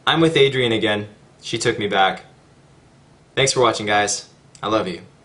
I'm with Adrian again. She took me back. Thanks for watching, guys. I love you.